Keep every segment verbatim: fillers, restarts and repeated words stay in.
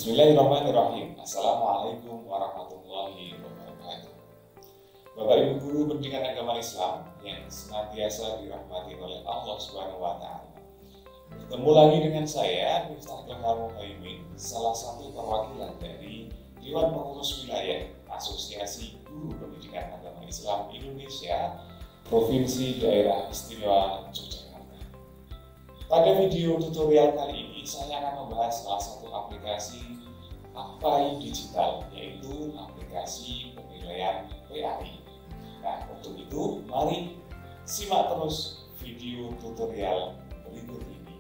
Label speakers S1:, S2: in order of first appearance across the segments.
S1: Bismillahirrahmanirrahim. Assalamualaikum warahmatullahi wabarakatuh. Bapak Ibu guru pendidikan agama Islam yang senantiasa dirahmati oleh Allah Subhanahu wa taala. Bertemu lagi dengan saya, Miftah Muhaimin, salah satu perwakilan dari Dewan Pengurus Wilayah Asosiasi Guru Pendidikan Agama Islam Indonesia Provinsi Daerah Istimewa Yogyakarta. Pada video tutorial kali ini, saya akan membahas salah satu aplikasi Akpai Digital, yaitu aplikasi penilaian P A I. Nah, untuk itu, mari simak terus video tutorial berikut ini.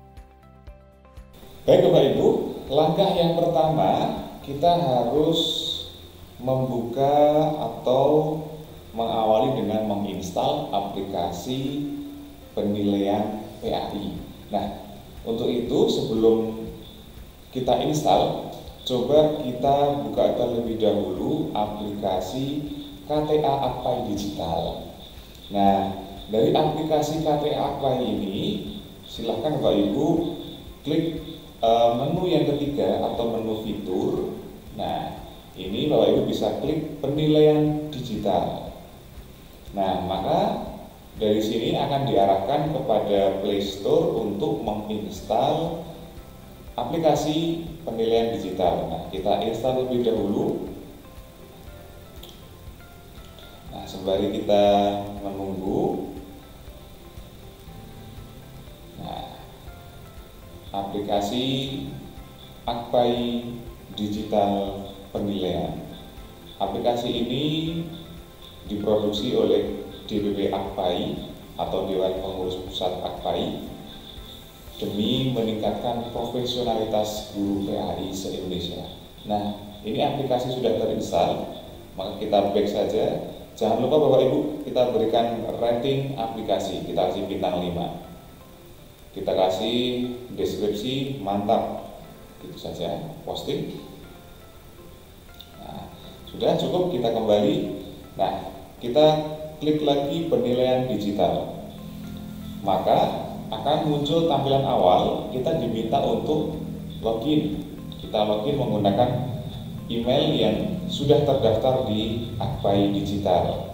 S1: Baik Bapak Ibu, langkah yang pertama, kita harus membuka atau mengawali dengan menginstal aplikasi penilaian P A I. Nah, untuk itu sebelum kita install, coba kita buka terlebih dahulu aplikasi K T A Akpai Digital. Nah, dari aplikasi K T A Akpai ini, silahkan Bapak Ibu klik uh, menu yang ketiga atau menu fitur. Nah, ini Bapak Ibu bisa klik penilaian digital. Nah, maka dari sini akan diarahkan kepada Play Store untuk menginstal aplikasi penilaian digital. Nah, kita install terlebih dahulu. Nah, sembari kita menunggu, nah, aplikasi Akpai Digital Penilaian. Aplikasi ini diproduksi oleh D P P Akpai atau Dewan Pengurus Pusat Akpai demi meningkatkan profesionalitas guru P A I se-Indonesia. Nah, ini aplikasi sudah terinstall, maka kita back saja. Jangan lupa Bapak Ibu, kita berikan rating aplikasi, kita kasih bintang lima. Kita kasih deskripsi mantap, gitu saja, posting. Nah, sudah cukup, kita kembali. Nah, kita klik lagi penilaian digital, maka akan muncul tampilan awal. Kita diminta untuk login. Kita login menggunakan email yang sudah terdaftar di Akpai Digital.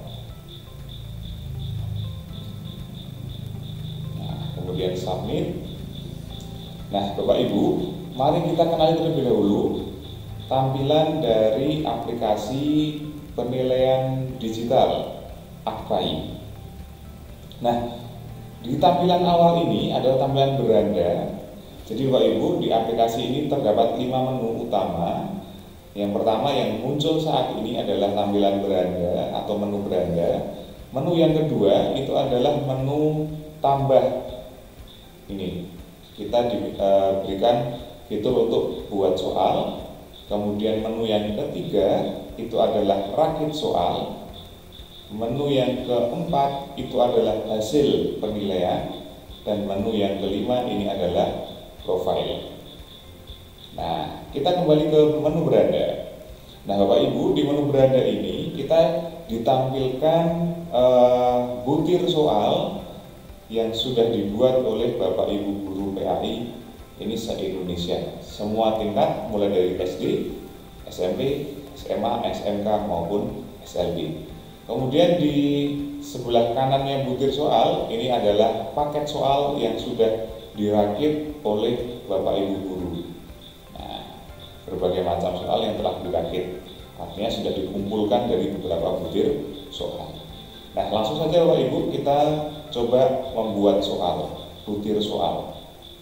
S1: Nah, kemudian submit. Nah, Bapak Ibu, mari kita kenali terlebih dahulu tampilan dari aplikasi penilaian digital Akpai. Nah, di tampilan awal ini adalah tampilan beranda. Jadi Bapak Ibu, di aplikasi ini terdapat lima menu utama. Yang pertama yang muncul saat ini adalah tampilan beranda atau menu beranda. Menu yang kedua itu adalah menu tambah. Ini kita diberikan fitur untuk buat soal. Kemudian menu yang ketiga itu adalah rakit soal. Menu yang keempat itu adalah hasil penilaian, dan menu yang kelima ini adalah profile. Nah, kita kembali ke menu beranda. Nah, Bapak Ibu, di menu beranda ini kita ditampilkan uh, butir soal yang sudah dibuat oleh Bapak Ibu guru P A I ini se-Indonesia, semua tingkat mulai dari S D, S M P, S M A, S M K maupun S L B. Kemudian di sebelah kanannya butir soal ini adalah paket soal yang sudah dirakit oleh Bapak Ibu guru. Nah, berbagai macam soal yang telah dirakit, artinya sudah dikumpulkan dari beberapa butir soal. Nah, langsung saja Bapak Ibu, kita coba membuat soal, butir soal.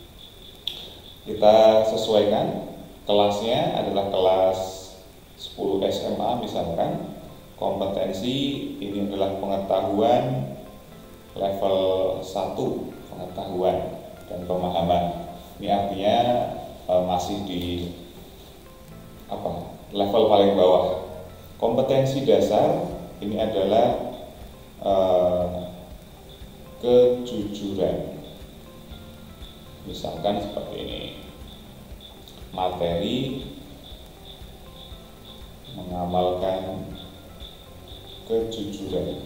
S1: Kita sesuaikan kelasnya adalah kelas sepuluh S M A misalkan. Kompetensi ini adalah pengetahuan level satu, pengetahuan dan pemahaman. Ini artinya e, masih di apa? Level paling bawah. Kompetensi dasar ini adalah e, kejujuran. Misalkan seperti ini. Materi mengamalkan kejujuran.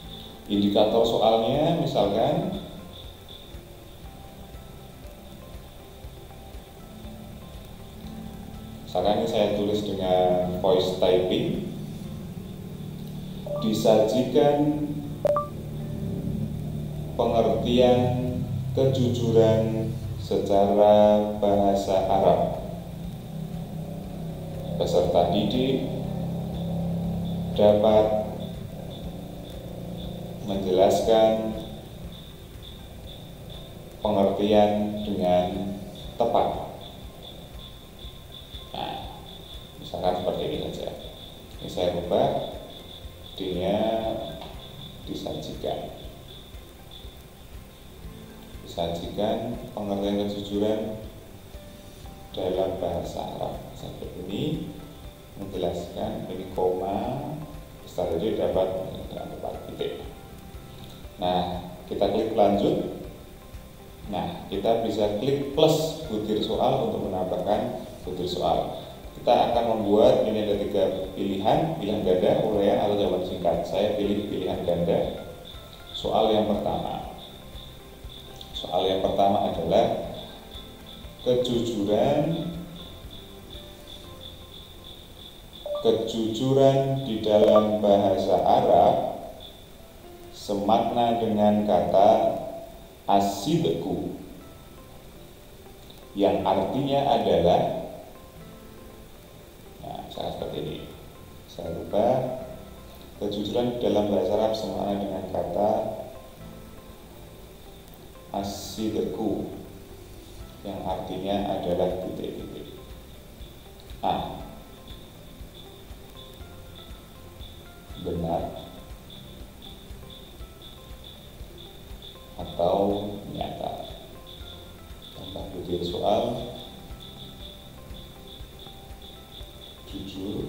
S1: Indikator soalnya misalkan Misalkan ini saya tulis dengan voice typing. Disajikan pengertian kejujuran secara bahasa Arab. Peserta didik dapat menjelaskan pengertian dengan tepat. Nah, misalkan seperti ini saja. Ini saya rubah, D-nya disajikan. Disajikan pengertian kejujuran dalam bahasa Arab. Seperti ini menjelaskan, ini koma, peserta didik dapat dengan tepat, titik. Nah, kita klik lanjut. Nah, kita bisa klik plus butir soal untuk menambahkan butir soal. Kita akan membuat, ini ada tiga pilihan, pilihan ganda, uraian atau jawaban singkat. Saya pilih pilihan ganda. Soal yang pertama. Soal yang pertama adalah kejujuran kejujuran di dalam bahasa Arab semakna dengan kata as-sidqu, yang artinya adalah, nah, saya seperti ini, saya rubah, kejujuran di dalam bahasa Arab semakna dengan kata as-sidqu, yang artinya adalah titik-titik. A, benar atau nyata. Tambah butir soal, jujur,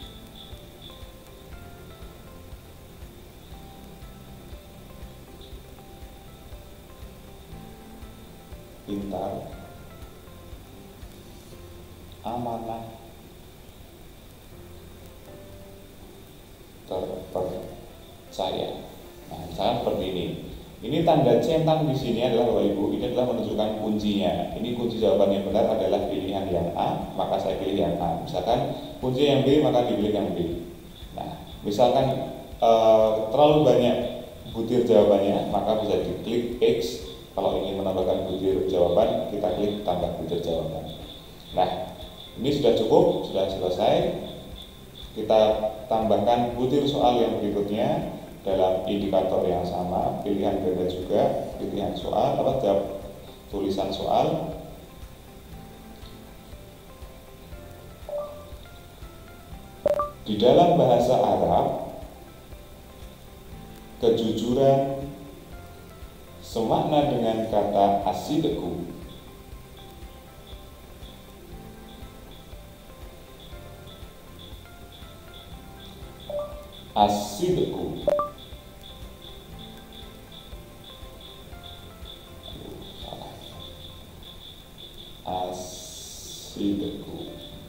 S1: pintar, amanah, terpercaya. Nah, misalnya seperti ini. Ini tanda centang di sini adalah Bapak Ibu, ini adalah menunjukkan kuncinya. Ini kunci jawaban yang benar adalah pilihan yang A, maka saya pilih yang A. Misalkan kunci yang B, maka dipilih yang B. Nah, misalkan e, terlalu banyak butir jawabannya, maka bisa diklik X. Kalau ingin menambahkan butir jawaban, kita klik tambah butir jawaban. Nah, ini sudah cukup, sudah selesai. Kita tambahkan butir soal yang berikutnya dalam indikator yang sama, pilihan ganda juga, pilihan soal, apa jawab tulisan soal. Di dalam bahasa Arab, kejujuran semakna dengan kata as-sidqu. As-sidqu. As-sidqu.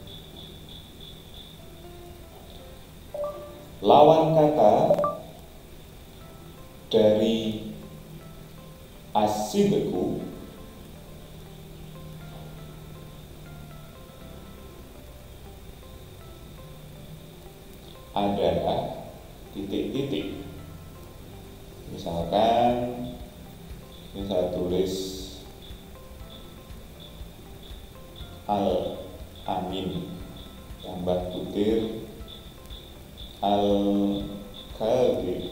S1: Lawan kata dari as-sidqu adalah titik-titik. Misalkan ini saya tulis al-amin, tambah butir al-kadhib,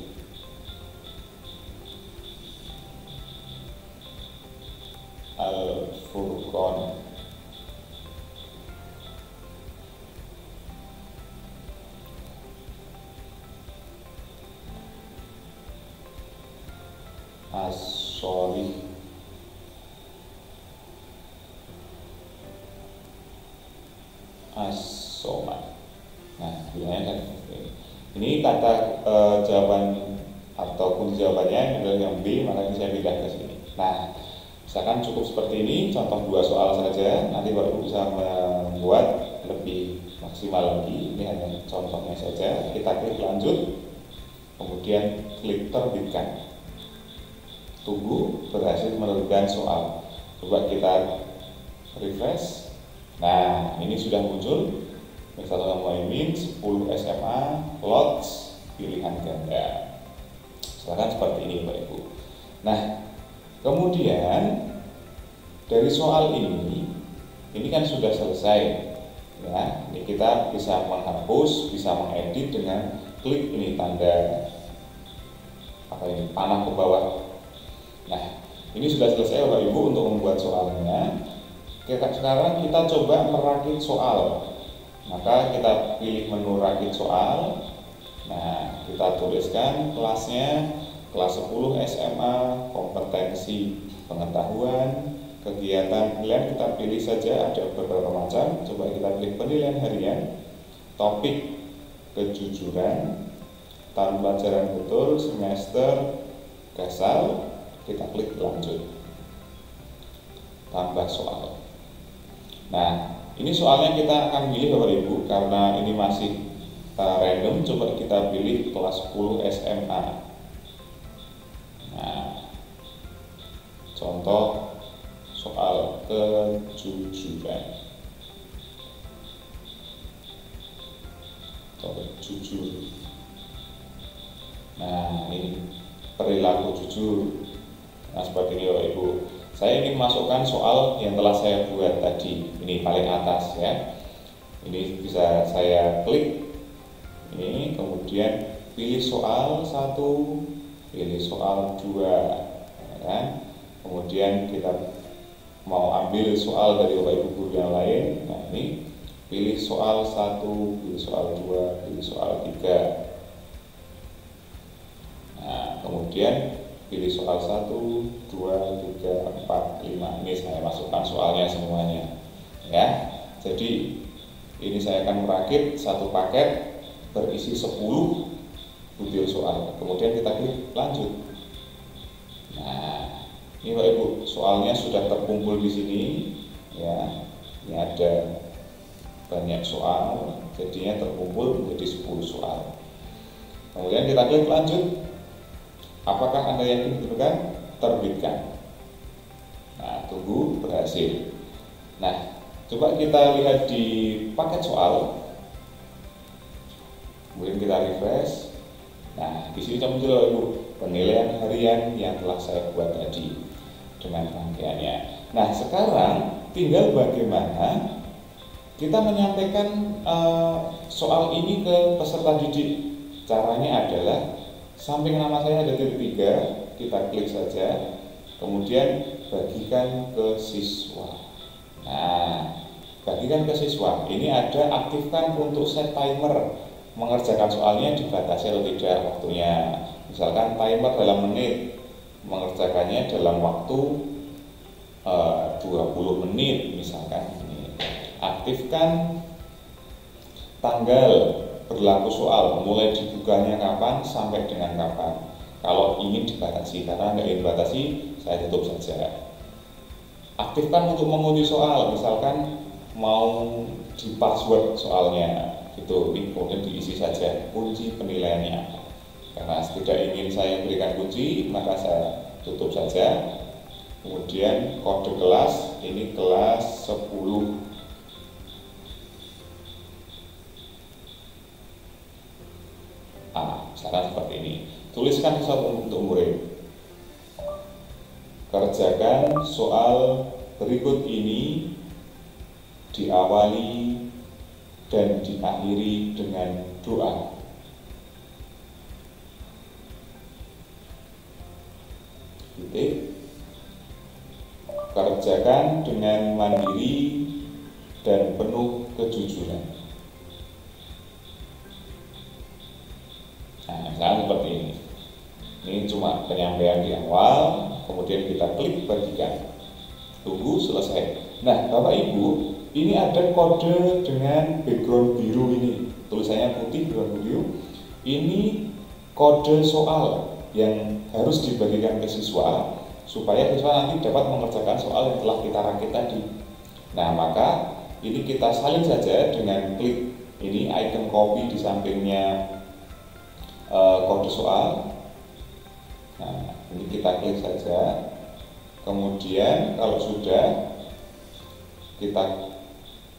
S1: al-furqan, as-sholih, as-somad. Nah, pilihannya kan ini kata e, jawaban atau kunci jawabannya adalah yang B, maka ini saya pindah ke sini. Nah, misalkan cukup seperti ini, contoh dua soal saja. Nanti Bapak Ibu bisa membuat lebih maksimal lagi. Ini hanya contohnya saja. Kita klik lanjut, kemudian klik terbitkan. Tunggu berhasil menerbitkan soal. Coba kita refresh. Nah, ini sudah muncul Misalnya Muhaimin sepuluh S M A lots pilihan ganda. Silakan seperti ini Bapak Ibu. Nah, kemudian dari soal ini, ini kan sudah selesai, ya. Ini kita bisa menghapus, bisa mengedit dengan klik ini tanda apa ini panah ke bawah. Nah, ini sudah selesai Bapak Ibu untuk membuat soalnya. Kita, sekarang kita coba merakit soal. Maka kita pilih menu rakit soal. Nah, kita tuliskan kelasnya kelas sepuluh S M A kompetensi pengetahuan kegiatan pilihan. Kita pilih saja, ada beberapa macam. Coba kita pilih penilaian harian, topik kejujuran, tahun pelajaran betul, semester gasal. Kita klik lanjut, tambah soal. Nah, ini soalnya kita akan pilih Bapak Ibu, karena ini masih uh, random. Coba kita pilih kelas sepuluh S M A. Nah, contoh soal kejujuran. Contoh jujur. Nah, ini perilaku jujur. Nah, seperti ini Bapak Ibu. Saya ingin masukkan soal yang telah saya buat tadi. Ini paling atas ya. Ini bisa saya klik ini, kemudian pilih soal satu, pilih soal dua, ya kan? Kemudian kita mau ambil soal dari Bapak Ibu guru yang lain. Nah, ini pilih soal satu, pilih soal dua, pilih soal tiga. Nah, kemudian pilih soal satu, dua, tiga, empat, lima. Ini saya masukkan soalnya semuanya, ya. Jadi ini saya akan merakit satu paket berisi sepuluh butir soal. Kemudian kita klik lanjut. Nah, ini Bapak Ibu, soalnya sudah terkumpul di sini, ya. Ini ada banyak soal, jadinya terkumpul menjadi sepuluh soal. Kemudian kita klik lanjut. Apakah Anda yakin terbitkan? Terbitkan. Nah, tunggu berhasil. Nah, coba kita lihat di paket soal. Kemudian kita refresh. Nah, di sini muncul Ibu penilaian harian yang telah saya buat tadi dengan rangkaiannya. Nah, sekarang tinggal bagaimana kita menyampaikan uh, soal ini ke peserta didik. Caranya adalah samping nama saya ada titik tiga, kita klik saja, kemudian bagikan ke siswa. Nah, bagikan ke siswa, ini ada aktifkan untuk set timer, mengerjakan soalnya dibatasi atau tidak waktunya. Misalkan timer dalam menit, mengerjakannya dalam waktu uh, dua puluh menit misalkan. Ini. Aktifkan tanggal berlaku soal, mulai dibukanya kapan sampai dengan kapan. Kalau ingin dibatasi, karena nggak ingin dibatasi, saya tutup saja. Aktifkan untuk mengunci soal, misalkan mau di password soalnya, itu kemudian diisi saja kunci penilaiannya. Karena tidak ingin saya berikan kunci, maka saya tutup saja. Kemudian kode kelas, ini kelas sepuluh. Ah, misalkan seperti ini. Tuliskan sesuatu untuk murid. Kerjakan soal berikut ini, diawali dan diakhiri dengan doa. Titik. Kerjakan dengan mandiri dan penuh kejujuran. Nah, misalnya seperti ini. Ini cuma penyampaian di awal, kemudian kita klik bagikan. Tunggu selesai. Nah, Bapak Ibu, ini ada kode dengan background biru ini. Tulisannya putih, background biru. Ini kode soal yang harus dibagikan ke siswa supaya siswa nanti dapat mengerjakan soal yang telah kita rakit tadi. Nah, maka ini kita salin saja dengan klik ini icon copy di sampingnya Uh, kode soal. Nah, ini kita klik saja. Kemudian kalau sudah, kita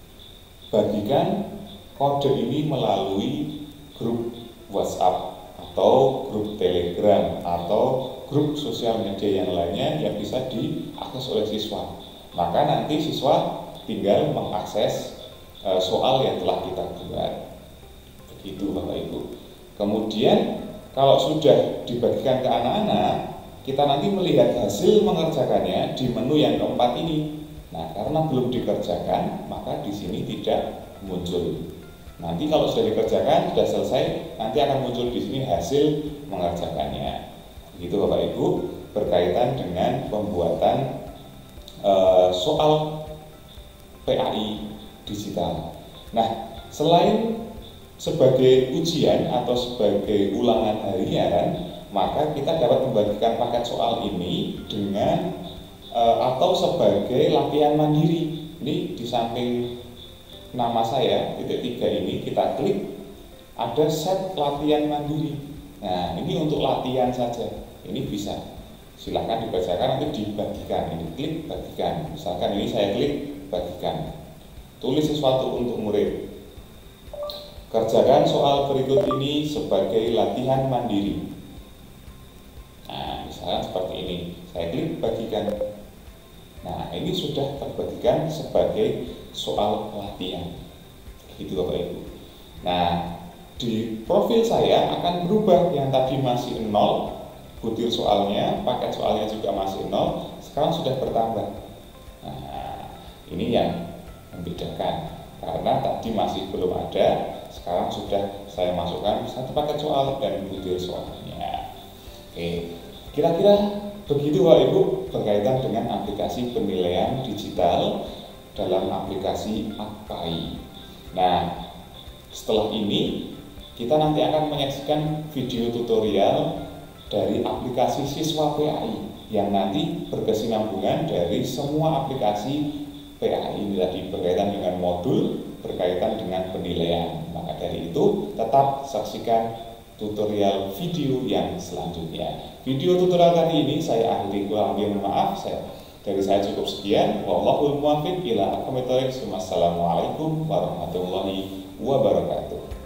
S1: bagikan kode ini melalui grup WhatsApp atau grup Telegram atau grup sosial media yang lainnya yang bisa diakses oleh siswa. Maka nanti siswa tinggal mengakses e, soal yang telah kita buat. Begitu Bapak Ibu. Kemudian kalau sudah dibagikan ke anak-anak, kita nanti melihat hasil mengerjakannya di menu yang keempat ini. Nah, karena belum dikerjakan, maka di sini tidak muncul. Nanti kalau sudah dikerjakan, sudah selesai, nanti akan muncul di sini hasil mengerjakannya. Begitu Bapak Ibu, berkaitan dengan pembuatan e, soal P A I digital. Nah, selain sebagai ujian atau sebagai ulangan harian, maka kita dapat membagikan paket soal ini dengan e, atau sebagai latihan mandiri. Ini di samping nama saya titik tiga ini kita klik, ada set latihan mandiri. Nah, ini untuk latihan saja. Ini bisa, silahkan dibacakan, nanti dibagikan. Ini klik bagikan. Misalkan ini saya klik bagikan. Tulis sesuatu untuk murid. Kerjakan soal berikut ini sebagai latihan mandiri. Nah, misalkan seperti ini. Saya klik bagikan. Nah, ini sudah terbagikan sebagai soal latihan. Gitu Bapak Ibu. Nah, di profil saya akan berubah. Yang tadi masih nol, butir soalnya, paket soalnya juga masih nol, sekarang sudah bertambah. Nah, ini yang membedakan. Karena tadi masih belum ada, sekarang sudah saya masukkan satu paket soal dan butir soalnya. Oke, kira-kira begitu Bapak Ibu berkaitan dengan aplikasi penilaian digital dalam aplikasi Akpai. Nah, setelah ini kita nanti akan menyaksikan video tutorial dari aplikasi Siswa P A I yang nanti berkesinambungan dari semua aplikasi P A I ini tadi berkaitan dengan modul, berkaitan dengan penilaian. Maka dari itu tetap saksikan tutorial video yang selanjutnya. Video tutorial kali ini saya akhiri, kurang lebih maaf saya dari saya cukup sekian. Wallahul muwaffiq ila aqwamit thoriq. Wassalamualaikum warahmatullahi wabarakatuh.